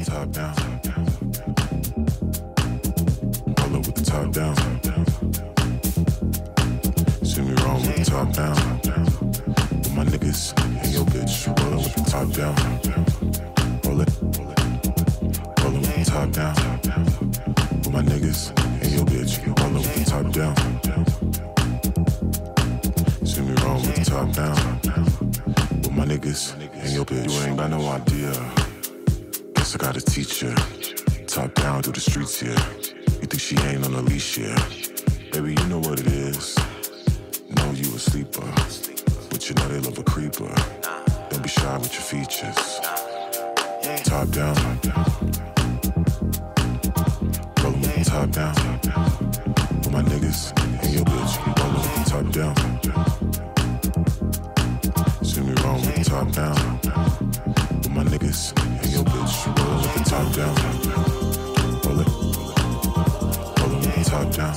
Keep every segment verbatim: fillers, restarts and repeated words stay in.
top down. Roll up with the top down. See me wrong with the top down. With my niggas and your bitch. Roll up with the top down. Roll it. Roll up with the top down. With my niggas and your bitch. Roll up with the top down. See me wrong with the top down. With my niggas and your bitch. You ain't got no idea. Guess I gotta teach ya. Top down through the streets here. You think she ain't on a leash here? Baby, you know what it is. Know you a sleeper, but you know they love a creeper. Don't be shy with your features. Top down. Rollin' with the top down. With my niggas and your bitch. Rollin' with the top down. See me wrong with the top down. With my niggas and your bitch. Rollin' with the top down. Roll it. Rollin' with the top down.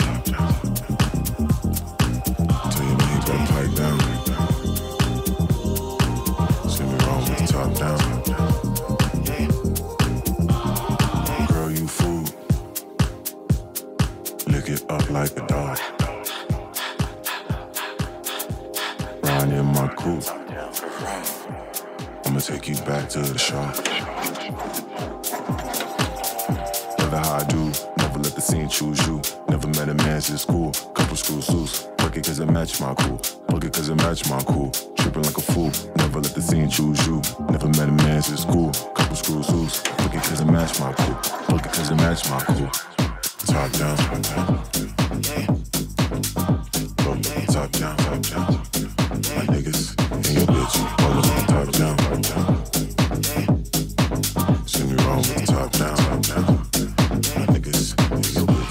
Tell your man he better pipe down. See me wrong with the top down. Girl, you fool. Lick it up like a dog. Ride in my coupe. I'ma take you back to the shop. Never how I do. Never let the scene choose you. Never met a man since school. Couple screws loose. Work it cause it match my cool. Work it cause it match my cool. Tripping like a fool. Never let the scene choose you. Never met a man since school. Couple screws loose. Work it cause it match my cool. Work it cause it match my cool. Top down. Roll it, top down, top down. My niggas and your bitch. Roll it, top down. See me wrong with the top down, top down. My niggas and your bitch.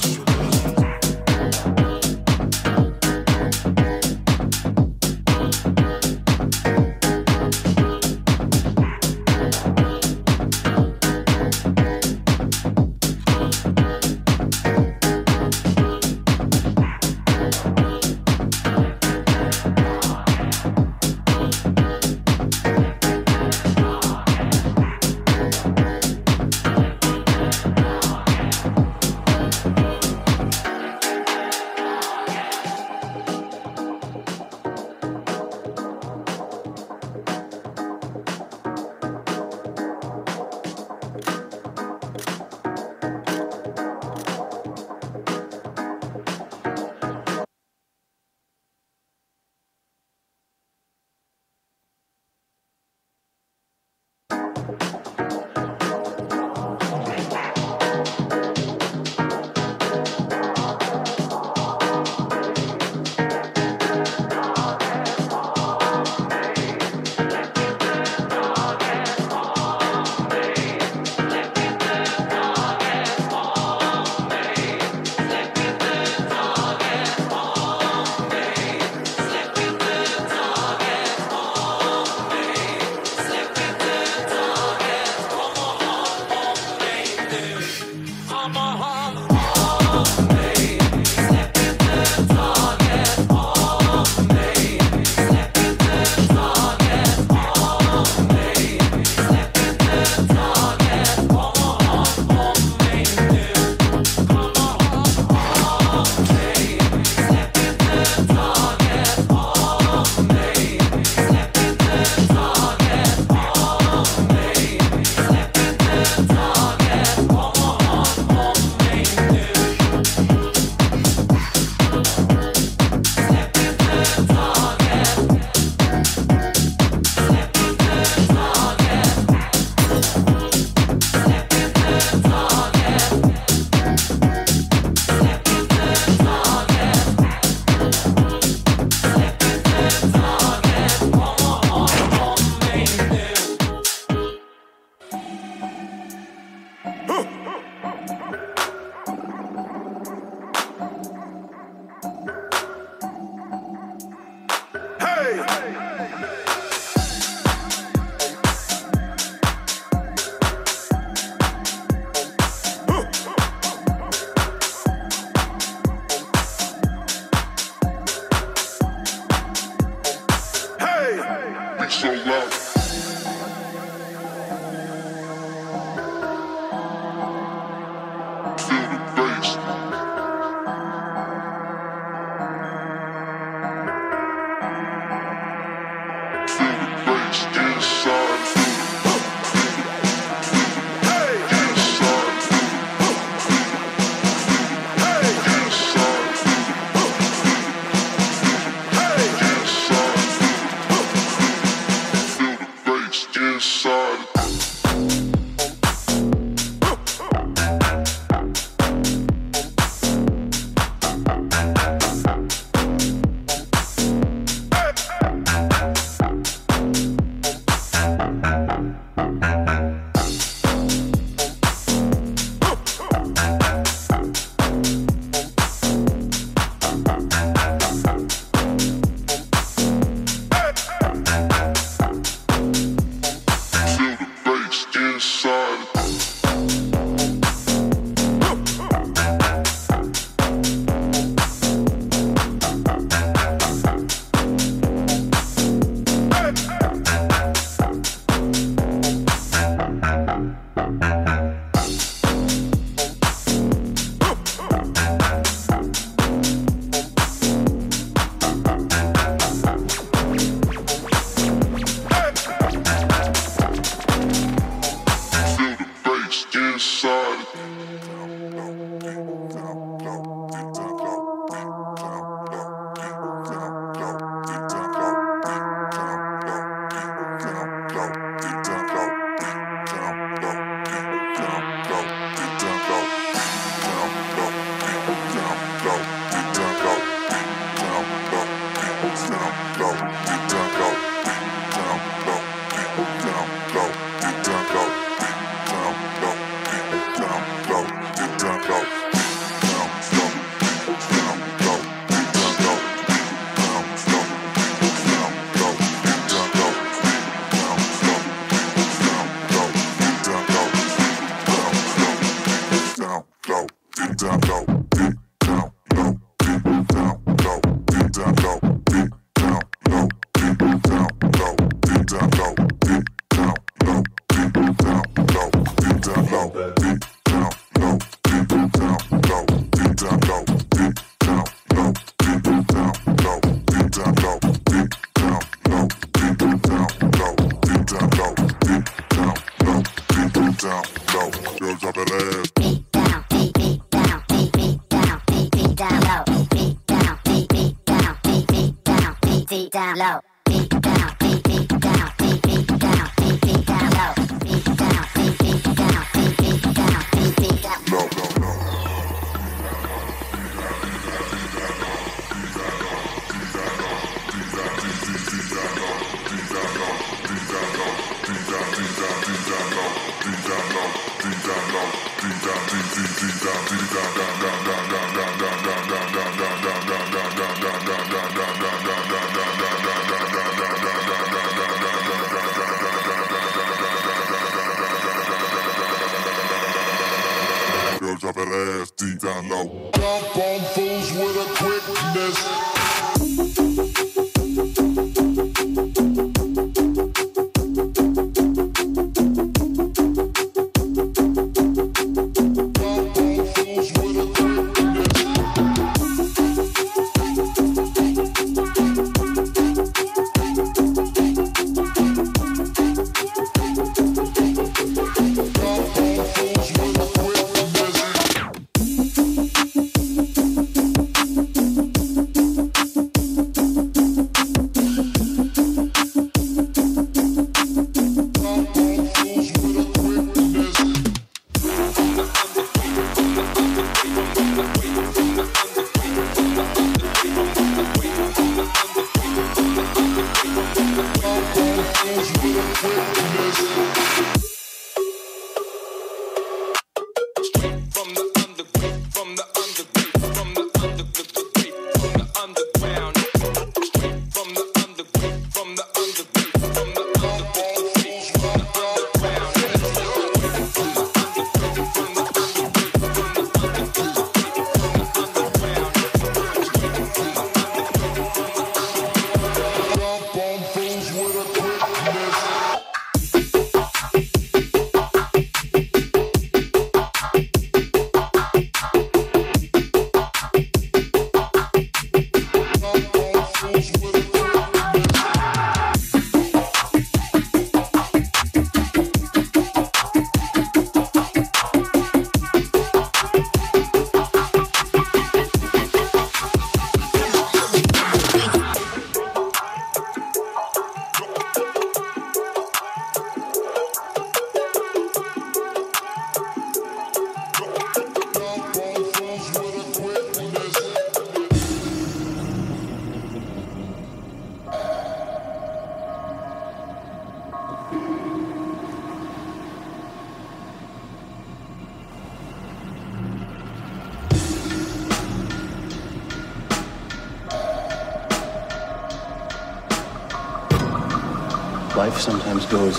life sometimes goes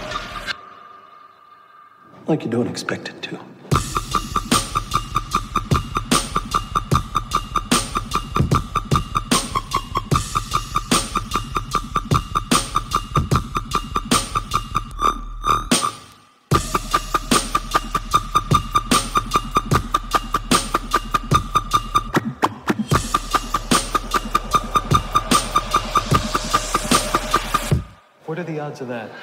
like you don't expect it to. What are the odds of that?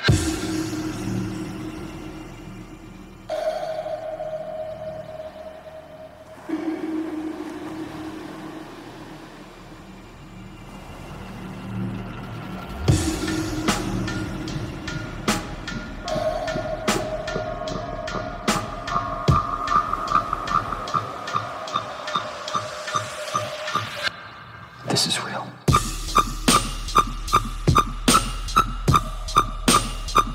This is real.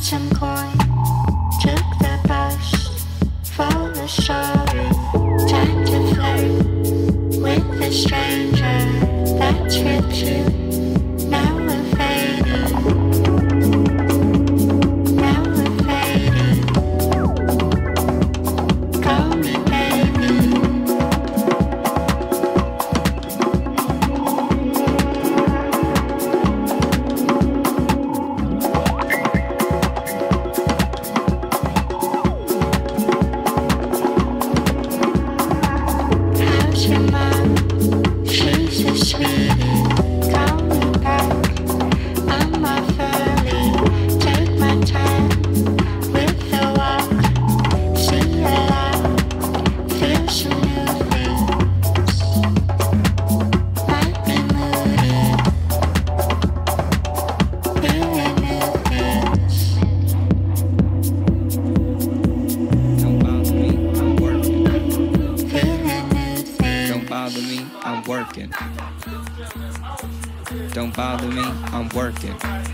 some coin, took the bus, for the story. Time to flirt with a stranger. That's real cute. Now we're fading. Now we're fading. Call me baby. How's your mom? She's a sweetie. Call me back. I'm off early. Take my time with the walk. See a lot. Feel some new things. Might be moody. Feeling new things. Don't bother me, I'm working. Feeling new things. Don't bother me, I'm working. Don't bother me, I'm working.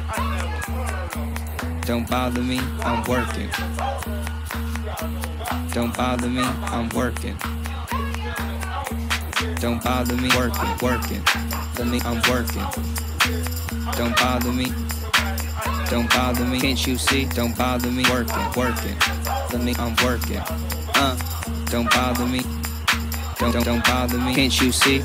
Don't bother me, I'm working. Don't bother me, I'm working. Don't bother me, working, working. Let me, I'm working. Don't bother me. Don't bother me, can't you see? Don't bother me, working, working. Let me, I'm working. Uh, don't bother me. Don't, don't, don't bother me, can't you see?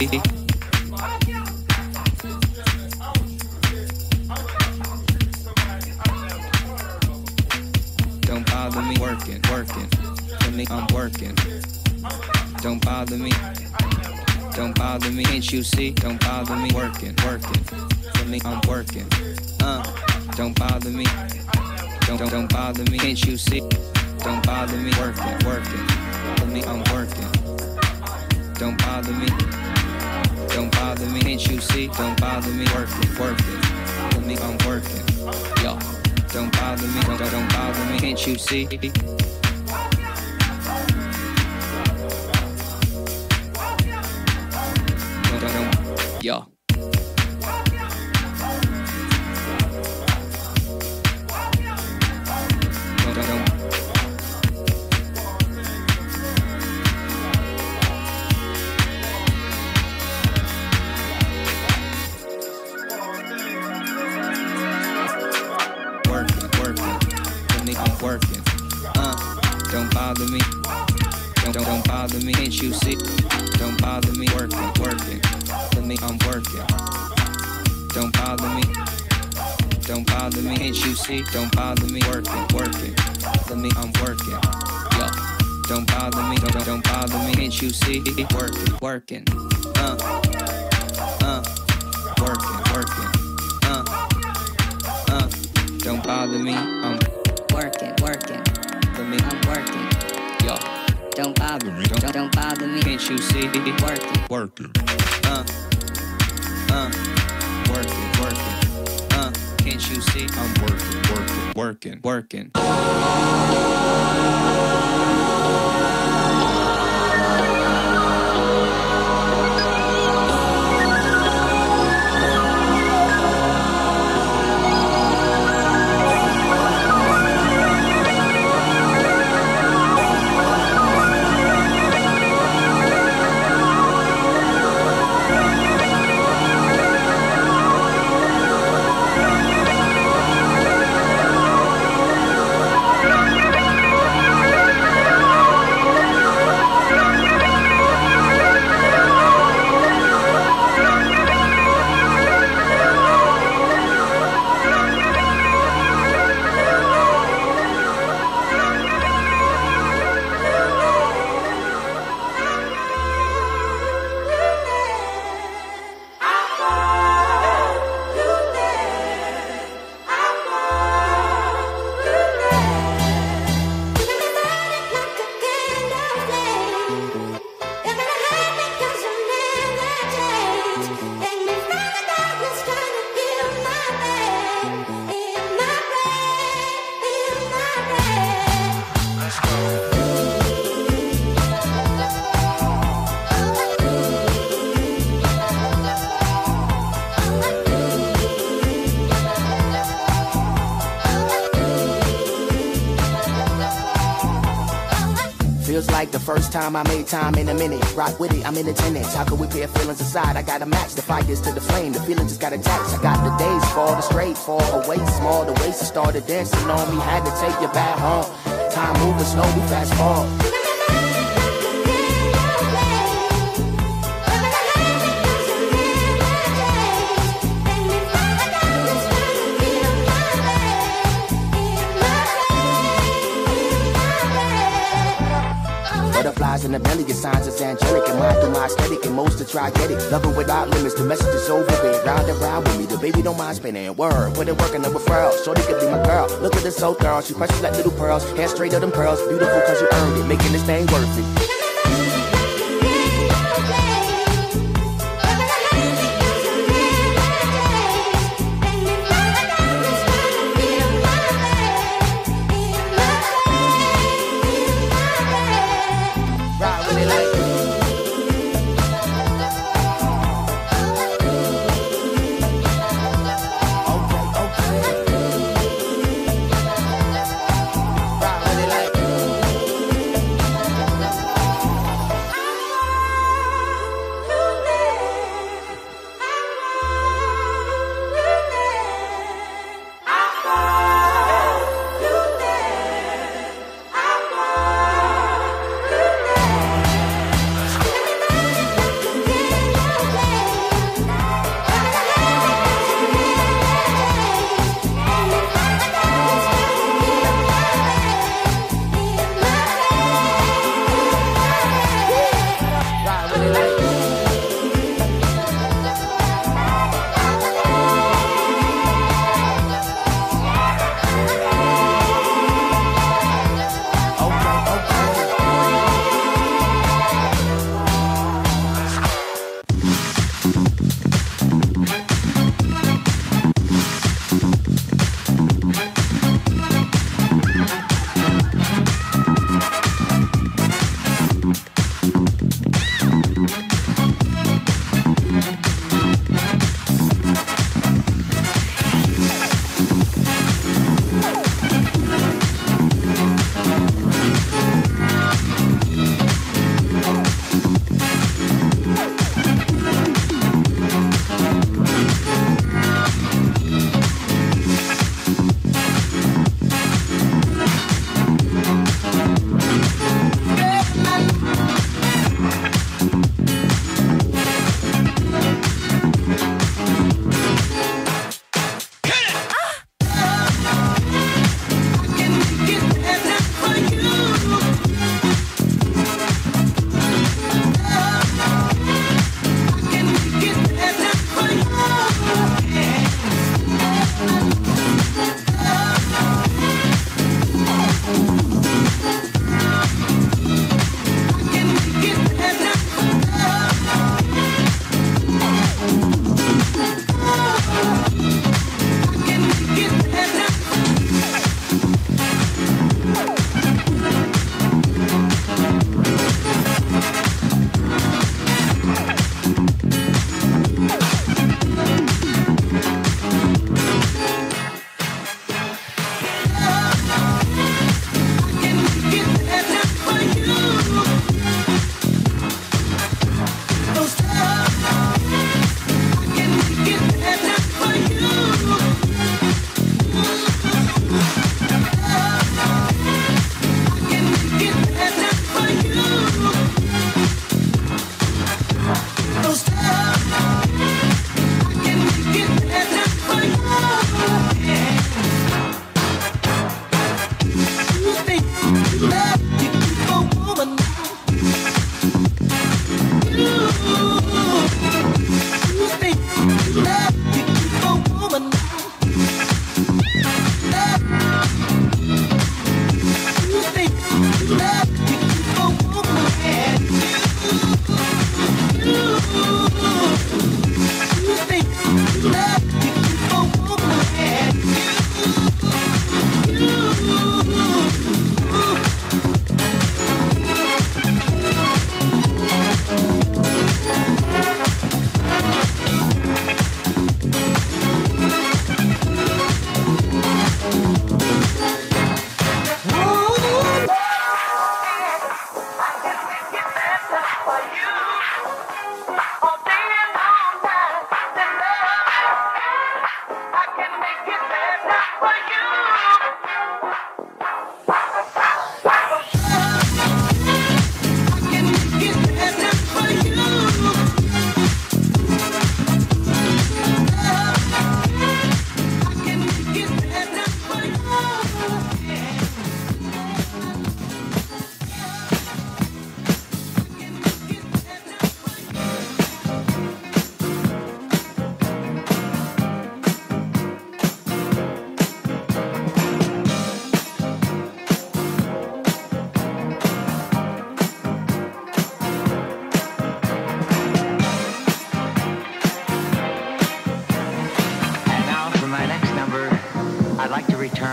Don't bother me, working, working. Let me, I'm working. Don't bother me. Don't bother me, can't you see? Don't bother me, working, working. Let me, I'm working. Uh, don't bother me. Don't, don't, don't bother me, can't you see? Don't bother me, working, working. Let me, I'm working. Don't bother me. Don't bother me, can't you see? Don't bother me, working, working. Let me, I'm working. Yo, don't bother me, don't, don't, don't bother me, can't you see? Don't, don't, don't, yo. Don't, don't, don't. Working, working. Let me, I'm working. Uh, don't bother me. Don't, don't, don't bother me. Can't you see? Don't bother me. Working, working. Let me, I'm working. Don't bother me. Don't bother me. Can't you see? Don't bother me. Working, working. Let me, I'm working. Yo, don't bother me. Don't, don't, don't bother me. Can't you see? Working, working. Uh, uh, working, working. Uh, uh. Don't bother me, I'm Working, working, for me, I'm working. yo. Don't bother me, don't, don't bother me. Can't you see? Working, Working. Uh, uh, working, working. Uh, can't you see? I'm working, working, working, working. feels like the first time I made time in a minute. Rock with it, I'm in attendance. How could we pair feelings aside? I gotta match the fires to the flame. The feeling just got attached. I got the days fall the straight, fall away small. The waist started dancing on me. Had to take you back home. Time moving slow, we fast forward. Butterflies in the belly, your signs is angelic. And mine through my aesthetic, and most to try get it. Loving without limits, the message is over there. Round and round with me, the baby don't mind spinning. Word, put it working over furls. Shorty could be my girl. Look at this so thorough, she precious like little pearls. Hair straight of them pearls, beautiful cause you earned it. Making this thing worth it.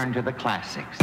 return to the classics.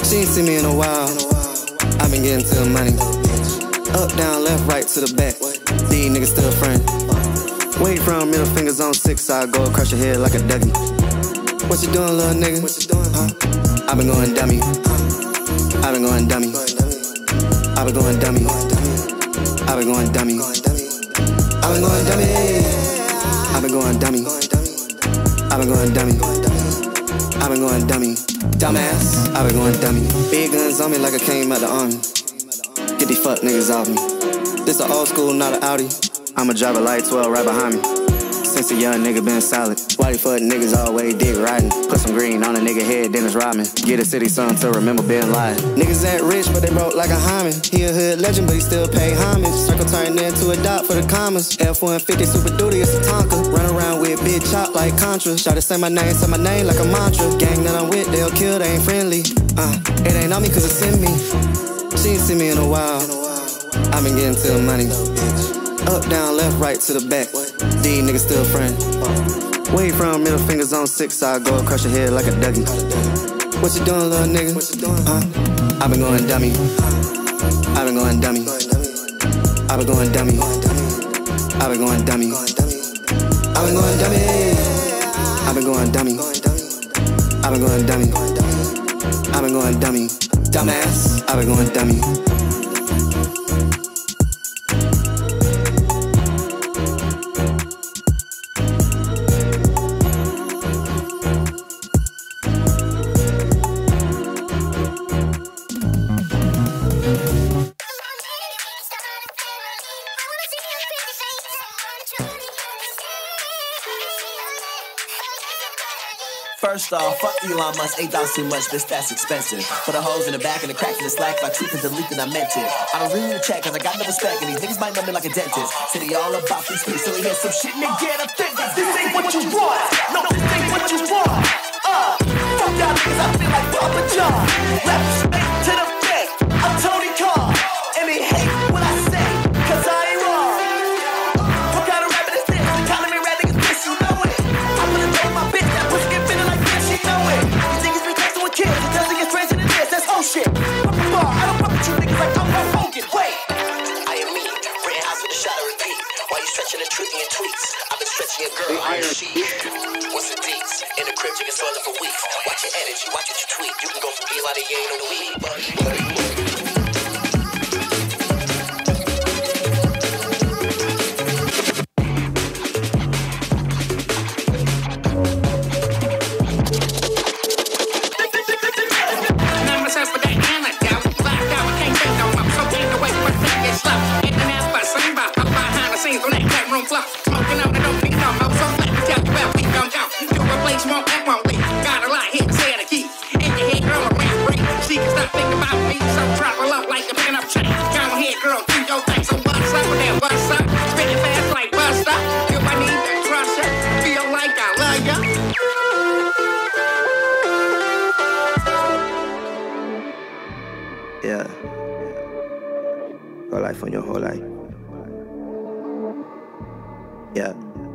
She ain't seen me in a while. I been getting to the money. Up, down, left, right, to the back. These niggas still friend. Wait from middle fingers on six side, go crush your head like a Dougie. What you doing, little nigga? What you doing, huh? I been going dummy. I been going dummy. I been going dummy. I been going dummy. I been going dummy. I been going dummy. I been going dummy. I been going dummy. Dumbass. I been going dummy. Big guns on me like I came out the army. Get these fuck niggas off me. This a old school, not an Audi. I'ma drive a light twelve right behind me. Since a young nigga been solid. Why they fuck niggas always dick riding? Put some green on a nigga head, Dennis Rodman. Get a city son to remember being lying. Niggas ain't rich, but they broke like a hymen. He a hood legend, but he still pay homage. Circle turned into a dot for the commas. F one fifty Super Duty, it's a Tonka. Run around with big chop like Contra. Try to say my name, say my name like a mantra. Gang that I'm with, they'll kill, they ain't friendly. Uh, it ain't on me cause it's in me. She ain't seen me in a while. I been getting to the money. Up, down, left, right, to the back. These niggas still friend. Wait from middle fingers on six side, go crush your head like a Dougie. What you doing, little nigga? What you doing, huh? I been going dummy. I been going dummy. I been going dummy. I been going dummy. I been going dummy. I been going dummy. I been going dummy. I been going dummy. Dumbass. I been going dummy. First off, fuck Elon Musk, eight dollars too much, bitch, that's expensive. For the holes in the back and the cracks in the slack, if I tweet and delete, then I meant it. I don't really need to check, cause I got no respect, and these niggas might know me like a dentist. City all about free speech, so we hear some shit and they get offended. This ain't what you want, no, this ain't what you want. Uh, fuck y'all niggas, I feel like Papa John. Left straight to the face, I'm Tony Khan. And they hate what I say, cause I ain't wrong. What kind of rapping is this? The kind of me rap niggas piss, you know it. I'm gonna throw my bitch, that pussy get feeling like this, you know it. You think it's been texting with kids, it doesn't get stranger than this, that's oh shit. Fuck the bar, I don't fuck with you niggas like I'm not focused. Wait, I am me, red house with a shot of repeat. While you stretching and tweaking your tweets, I've been stretching your girl, iron sheet. What's the deets? In the crib, you can swallow for weeks. Watch your energy, watch what you tweet. You can go from Eli to Yang on the weed, but yeah. Whole life on your whole life. Yeah.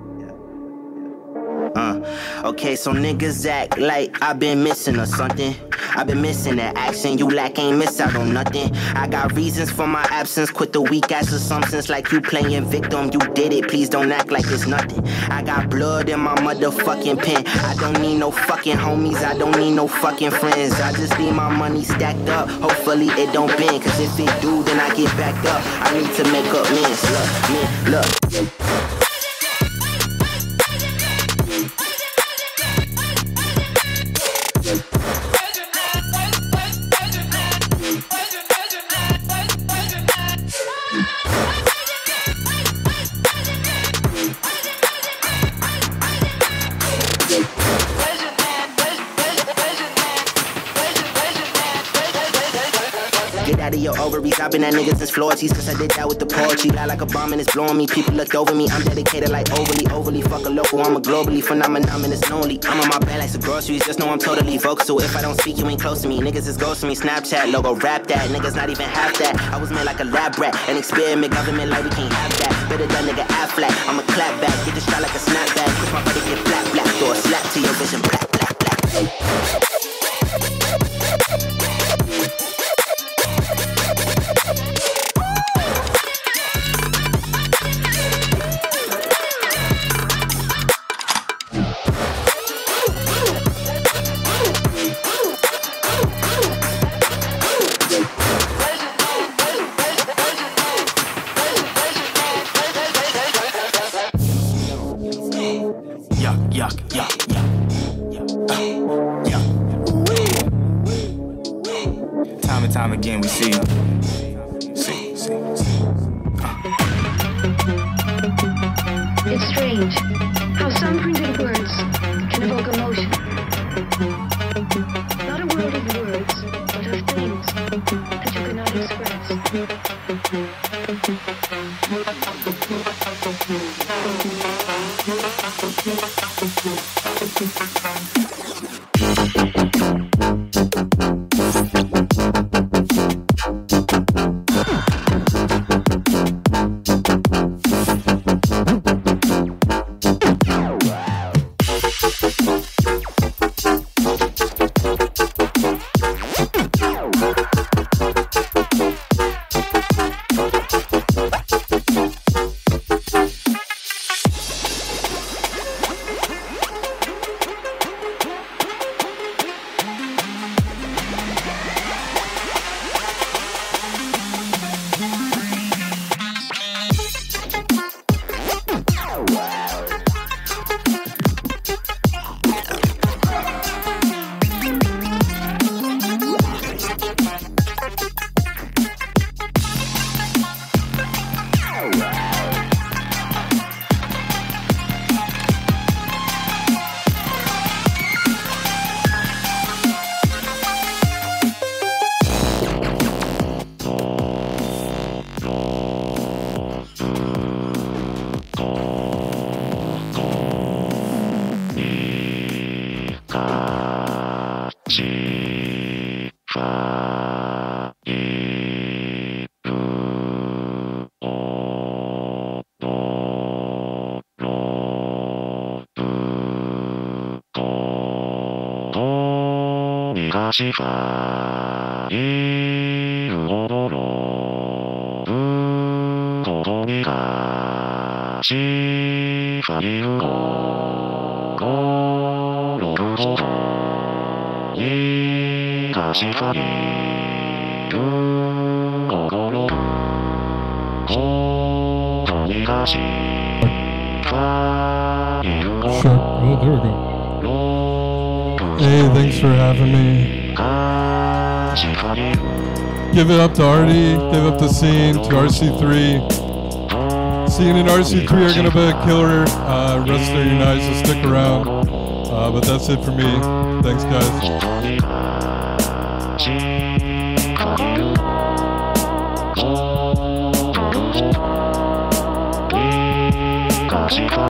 Uh, okay, so niggas act like I been missing or something. I been missing that action, you lack ain't miss out on nothing. I got reasons for my absence, quit the weak ass assumptions like you playing victim. You did it, please don't act like it's nothing. I got blood in my motherfucking pen. I don't need no fucking homies, I don't need no fucking friends. I just need my money stacked up, hopefully it don't bend. Cause if it do, then I get back up. I need to make up mins, look, man, look. Out of your ovaries, I've been at niggas since floor cheese, cause I did that with the poetry. Lie like a bomb and it's blowing me. People looked over me, I'm dedicated like overly, overly. Fuck a local, I'm a globally phenomenon and it's lonely. I'm on my back like some groceries, just know I'm totally vocal. So if I don't speak, you ain't close to me. Niggas is ghost to me, Snapchat logo, rap that. Niggas not even half that. I was made like a lab rat, an experiment, government like we can't have that. Better that nigga act flat, I'ma clap back, get the shot like a snapback. Push my body get black, black, throw a slap to your vision, black, black, black. Time and time again we see. See, see, see. It's strange how some printed words can evoke emotion. Not a world of words, but of things that you cannot express. Oh, there we go. Hey, thanks for having me. Give it up to Artie, give it up to Scene, to R C three. Scene and R C three are gonna be a killer uh, rest of your night, so stick around. Uh, but that's it for me. Thanks, guys.